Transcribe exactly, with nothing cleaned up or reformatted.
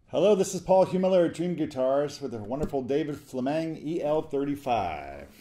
Hello, this is Paul Humiller at Dream Guitars with a wonderful David Flammang E L thirty-five.